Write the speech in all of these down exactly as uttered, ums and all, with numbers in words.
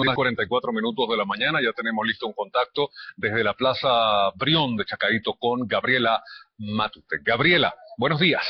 las cuarenta y cuatro minutos de la mañana, ya tenemos listo un contacto desde la Plaza Brión de Chacaíto con Gabriela Matute. Gabriela, buenos días.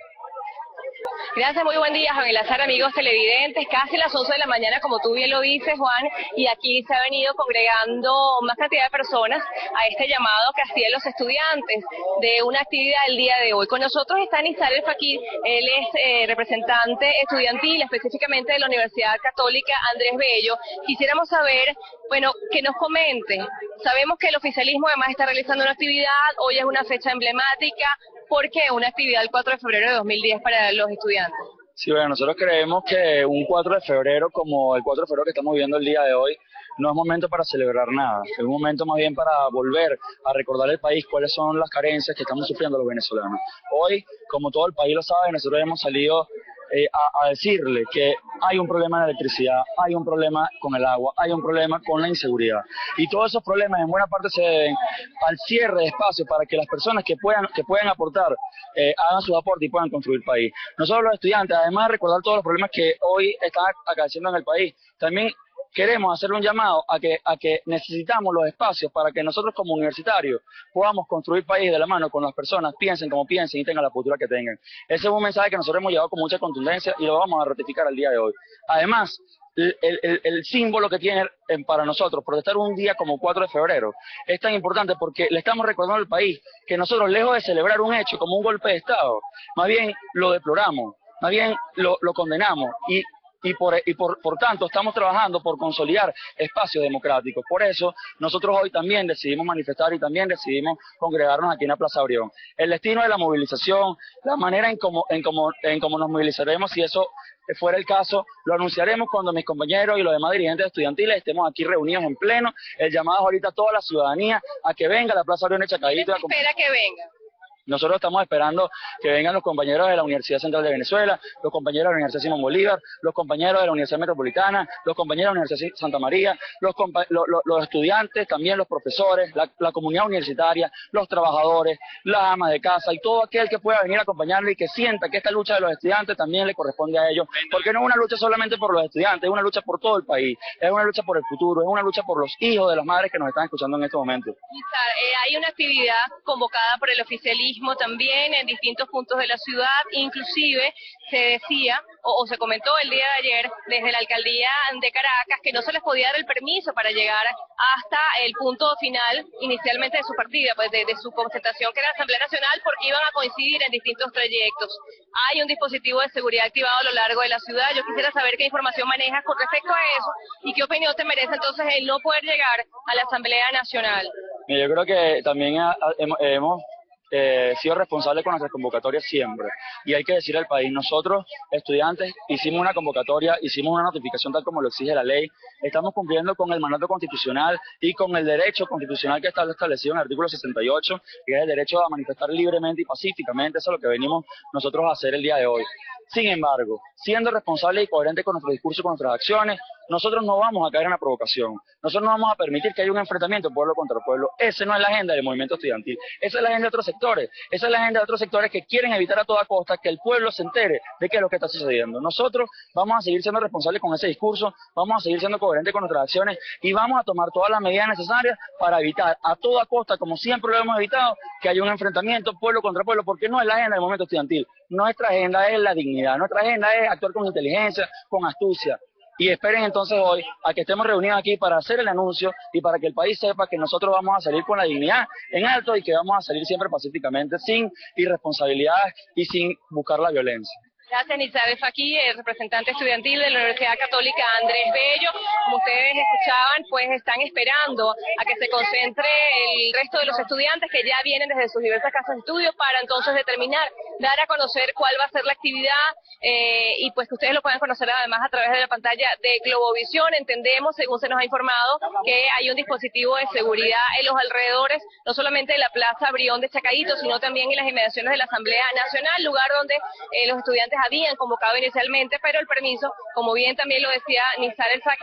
Gracias, muy buen día, Juan Elazar, amigos televidentes. Casi las once de la mañana, como tú bien lo dices, Juan, y aquí se ha venido congregando más cantidad de personas a este llamado que hacían los estudiantes de una actividad el día de hoy. Con nosotros está Nizar El Fakir, él es eh, representante estudiantil, específicamente de la Universidad Católica Andrés Bello. Quisiéramos saber, bueno, que nos comente. Sabemos que el oficialismo además está realizando una actividad, hoy es una fecha emblemática. ¿Por qué una actividad el cuatro de febrero de dos mil diez para los estudiantes? Sí, bueno, nosotros creemos que un cuatro de febrero como el cuatro de febrero que estamos viviendo el día de hoy no es momento para celebrar nada, es un momento más bien para volver a recordar al país cuáles son las carencias que estamos sufriendo los venezolanos. Hoy, como todo el país lo sabe, nosotros hemos salido eh, a, a decirle que hay un problema de electricidad, hay un problema con el agua, hay un problema con la inseguridad. Y todos esos problemas en buena parte se deben al cierre de espacios para que las personas que puedan, que puedan aportar eh, hagan sus aportes y puedan construir el país. Nosotros los estudiantes, además de recordar todos los problemas que hoy están acaeciendo en el país, también queremos hacerle un llamado a que, a que necesitamos los espacios para que nosotros como universitarios podamos construir país de la mano con las personas, piensen como piensen y tengan la postura que tengan. Ese es un mensaje que nosotros hemos llevado con mucha contundencia y lo vamos a ratificar el día de hoy. Además, el, el, el símbolo que tiene para nosotros protestar un día como cuatro de febrero es tan importante porque le estamos recordando al país que nosotros, lejos de celebrar un hecho como un golpe de Estado, más bien lo deploramos, más bien lo, lo condenamos y Y, por, y por, por tanto estamos trabajando por consolidar espacios democráticos. Por eso nosotros hoy también decidimos manifestar y también decidimos congregarnos aquí en la Plaza Brión. El destino de la movilización, la manera en cómo en cómo, en cómo nos movilizaremos, si eso fuera el caso, lo anunciaremos cuando mis compañeros y los demás dirigentes estudiantiles estemos aquí reunidos en pleno. El llamado es ahorita a toda la ciudadanía a que venga a la Plaza Brión de Chacaíto. ¿Qué espera que venga? Nosotros estamos esperando que vengan los compañeros de la Universidad Central de Venezuela, los compañeros de la Universidad Simón Bolívar, los compañeros de la Universidad Metropolitana, los compañeros de la Universidad Santa María, los, los, los estudiantes, también los profesores, la, la comunidad universitaria, los trabajadores, las amas de casa y todo aquel que pueda venir a acompañarle y que sienta que esta lucha de los estudiantes también le corresponde a ellos, porque no es una lucha solamente por los estudiantes, es una lucha por todo el país, es una lucha por el futuro, es una lucha por los hijos de las madres que nos están escuchando en este momento. Eh, hay una actividad convocada por el oficialismo también en distintos puntos de la ciudad, inclusive se decía o, o se comentó el día de ayer desde la alcaldía de Caracas que no se les podía dar el permiso para llegar hasta el punto final inicialmente de su partida, pues de, de su concentración que era la Asamblea Nacional, porque iban a coincidir en distintos trayectos. Hay un dispositivo de seguridad activado a lo largo de la ciudad. Yo quisiera saber qué información manejas con respecto a eso y qué opinión te merece entonces el no poder llegar a la Asamblea Nacional. Yo creo que también hemos, hemos Eh, sido responsable con nuestras convocatorias siempre, y hay que decir al país, nosotros estudiantes hicimos una convocatoria, hicimos una notificación tal como lo exige la ley, estamos cumpliendo con el mandato constitucional y con el derecho constitucional que está establecido en el artículo sesenta y ocho, que es el derecho a manifestar libremente y pacíficamente. Eso es lo que venimos nosotros a hacer el día de hoy. Sin embargo, siendo responsable y coherente con nuestro discurso y con nuestras acciones, nosotros no vamos a caer en la provocación, nosotros no vamos a permitir que haya un enfrentamiento pueblo contra pueblo. Esa no es la agenda del movimiento estudiantil, esa es la agenda de otros sectores, esa es la agenda de otros sectores que quieren evitar a toda costa que el pueblo se entere de qué es lo que está sucediendo. Nosotros vamos a seguir siendo responsables con ese discurso, vamos a seguir siendo coherentes con nuestras acciones y vamos a tomar todas las medidas necesarias para evitar a toda costa, como siempre lo hemos evitado, que haya un enfrentamiento pueblo contra pueblo, porque no es la agenda del movimiento estudiantil. Nuestra agenda es la dignidad, nuestra agenda es actuar con inteligencia, con astucia. Y esperen entonces hoy a que estemos reunidos aquí para hacer el anuncio y para que el país sepa que nosotros vamos a salir con la dignidad en alto y que vamos a salir siempre pacíficamente, sin irresponsabilidades y sin buscar la violencia. Gracias, Nizar El Fakir, el representante estudiantil de la Universidad Católica Andrés Bello. Como ustedes escuchaban, pues están esperando a que se concentre el resto de los estudiantes que ya vienen desde sus diversas casas de estudio para entonces determinar, dar a conocer cuál va a ser la actividad eh, y pues que ustedes lo puedan conocer además a través de la pantalla de Globovisión. Entendemos, según se nos ha informado, que hay un dispositivo de seguridad en los alrededores, no solamente de la Plaza Brión de Chacaíto, sino también en las inmediaciones de la Asamblea Nacional, lugar donde eh, los estudiantes habían convocado inicialmente, pero el permiso, como bien también lo decía Nizar El Fakir, fue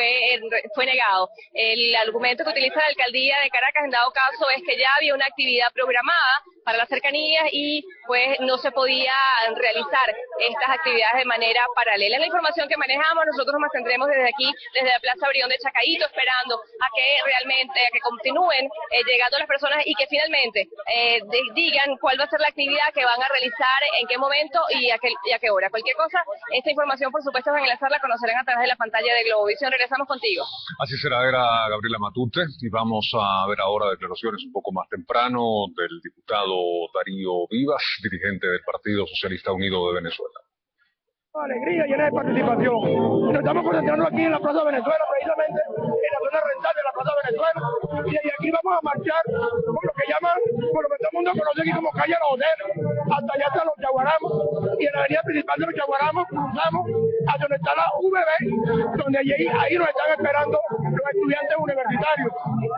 fue, fue negado. El argumento que utiliza la alcaldía de Caracas en dado caso es que ya había una actividad programada para las cercanías y pues no se podía realizar estas actividades de manera paralela. Es la información que manejamos, nosotros nos mantendremos desde aquí, desde la Plaza Brión de Chacaíto, esperando a que realmente, a que continúen eh, llegando las personas y que finalmente eh, de, digan cuál va a ser la actividad que van a realizar, en qué momento y a qué, y a qué hora. Cualquier cosa, esta información por supuesto van a enlazarla, conocerán a través de la pantalla de Globovisión. Regresamos contigo. Así será, era Gabriela Matute, y vamos a ver ahora declaraciones un poco más temprano del diputado Darío Vivas, dirigente del Partido Socialista Unido de Venezuela. Alegría llena de participación. Nos estamos concentrando aquí en la Plaza Venezuela, precisamente en la zona rental de la Plaza Venezuela, y de aquí vamos a marchar por lo que llaman, por lo que todo el mundo conoce aquí como calle Los Hoteles, hasta allá hasta los Yaguaramos, y en la avenida principal de los Yaguaramos cruzamos hasta donde está la U V B, donde allí, ahí nos están esperando los estudiantes universitarios.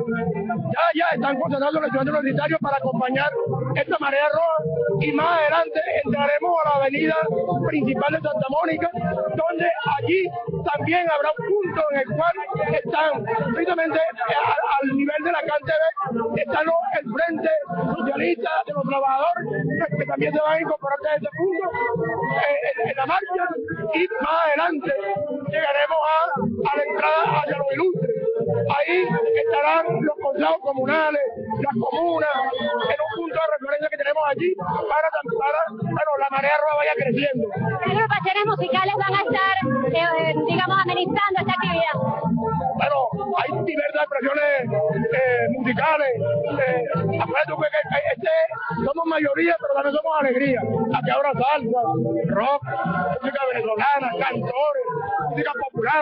Ya, ya están concentrados los estudiantes universitarios para acompañar esta marea roja, y más adelante entraremos a la avenida principal de Santa Mónica, donde allí también habrá un punto en el cual están, precisamente al, al nivel de la C A N T V, están los, el Frente Socialista de los Trabajadores, que también se van a incorporar a este punto eh, en, en la marcha, y más adelante llegaremos a, a la entrada hacia los ilustres. Ahí estarán los consejos comunales, las comunas, en un punto de referencia que tenemos allí para, para bueno, la marea roja vaya creciendo. ¿Qué agrupaciones musicales van a estar, eh, digamos, amenizando esta actividad? Bueno, hay diversas expresiones eh, musicales. Eh, acuérdate que, que este, somos mayoría, pero también somos alegría. Aquí habrá salsa, rock, música venezolana, cantores, música popular,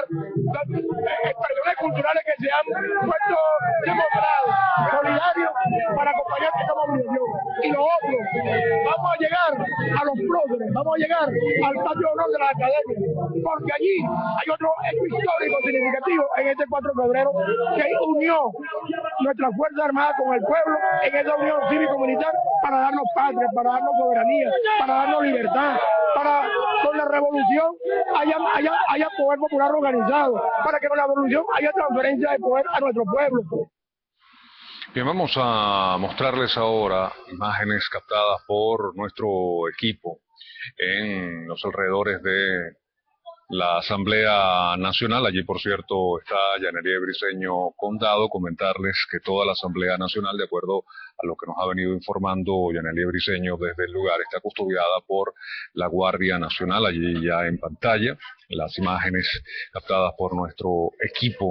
eh, expresiones culturales que se han puesto demostrados, solidarios para acompañar esta movilización. Y lo otro, vamos a llegar a los próceres, vamos a llegar al patio de honor de la academia, porque allí hay otro hecho histórico significativo en este cuatro de febrero que unió nuestra Fuerza Armada con el pueblo en esa unión cívico-militar para darnos patria, para darnos soberanía, para darnos libertad, para con la revolución haya, haya, haya poder popular organizado, para que con la revolución haya transferencia de poder a nuestro pueblo. Bien, vamos a mostrarles ahora imágenes captadas por nuestro equipo en los alrededores de la Asamblea Nacional. Allí, por cierto, está Yanelie Briceño Condado. Comentarles que toda la Asamblea Nacional, de acuerdo a lo que nos ha venido informando Yanelie Briceño desde el lugar, está custodiada por la Guardia Nacional. Allí ya en pantalla las imágenes captadas por nuestro equipo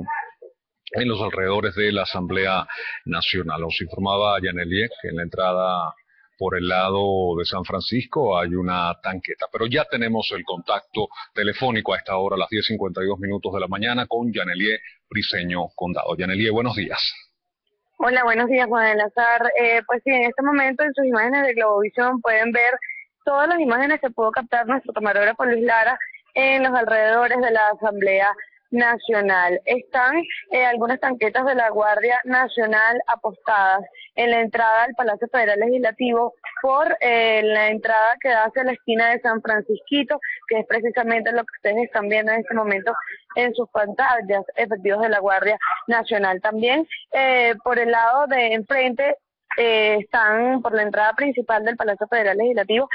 en los alrededores de la Asamblea Nacional. Nos informaba Yanelie que en la entrada por el lado de San Francisco hay una tanqueta, pero ya tenemos el contacto telefónico a esta hora, a las diez cincuenta y dos minutos de la mañana, con Yanelie Briceño Condado. Yanelie, buenos días. Hola, buenos días, Juan Elazar. Eh, pues sí, en este momento en sus imágenes de Globovisión pueden ver todas las imágenes que pudo captar nuestro camarógrafo Luis Lara en los alrededores de la Asamblea Nacional. Están eh, algunas tanquetas de la Guardia Nacional apostadas en la entrada al Palacio Federal Legislativo por eh, la entrada que da hacia la esquina de San Francisquito, que es precisamente lo que ustedes están viendo en este momento en sus pantallas, efectivos de la Guardia Nacional. También eh, por el lado de enfrente eh, están, por la entrada principal del Palacio Federal Legislativo,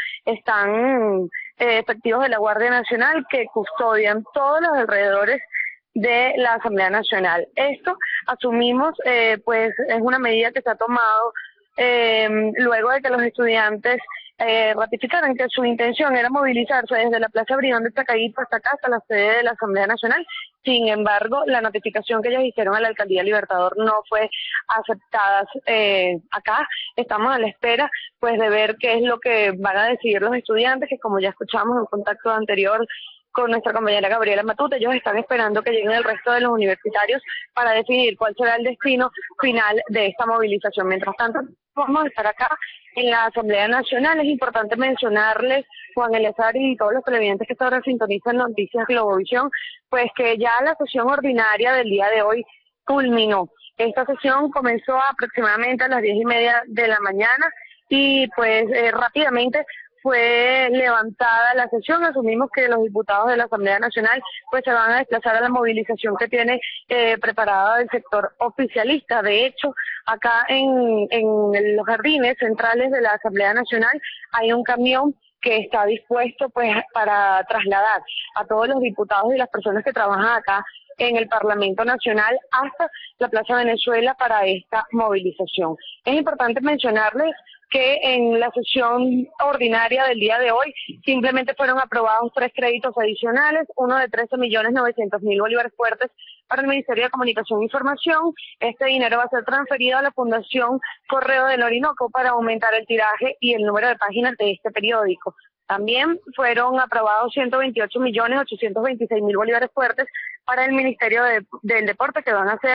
están eh, efectivos de la Guardia Nacional que custodian todos los alrededores de la Asamblea Nacional. Esto, asumimos, eh, pues es una medida que se ha tomado eh, luego de que los estudiantes eh, ratificaran que su intención era movilizarse desde la Plaza Brión de Chacaíto hasta acá, hasta la sede de la Asamblea Nacional. Sin embargo, la notificación que ellos hicieron a la Alcaldía Libertador no fue aceptada eh, acá. Estamos a la espera pues de ver qué es lo que van a decidir los estudiantes, que como ya escuchamos en un contacto anterior con nuestra compañera Gabriela Matute, ellos están esperando que lleguen el resto de los universitarios para definir cuál será el destino final de esta movilización. Mientras tanto, vamos a estar acá en la Asamblea Nacional. Es importante mencionarles, Juan Elazar y todos los televidentes que ahora sintonizan Noticias Globovisión, pues que ya la sesión ordinaria del día de hoy culminó. Esta sesión comenzó aproximadamente a las diez y media de la mañana y pues eh, rápidamente fue levantada la sesión. Asumimos que los diputados de la Asamblea Nacional pues se van a desplazar a la movilización que tiene eh, preparada el sector oficialista. De hecho, acá en, en los jardines centrales de la Asamblea Nacional hay un camión que está dispuesto pues para trasladar a todos los diputados y las personas que trabajan acá en el Parlamento Nacional hasta la Plaza Venezuela para esta movilización. Es importante mencionarles que en la sesión ordinaria del día de hoy simplemente fueron aprobados tres créditos adicionales, uno de trece millones novecientos mil bolívares fuertes para el Ministerio de Comunicación e Información. Este dinero va a ser transferido a la Fundación Correo del Orinoco para aumentar el tiraje y el número de páginas de este periódico. También fueron aprobados ciento veintiocho millones ochocientos veintiséis mil bolívares fuertes para el Ministerio de, del Deporte, que van a ser